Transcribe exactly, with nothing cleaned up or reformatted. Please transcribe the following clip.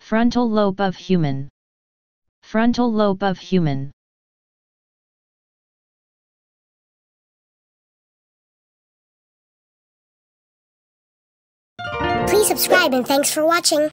Frontal lobe of human. Frontal lobe of human. Please subscribe and thanks for watching.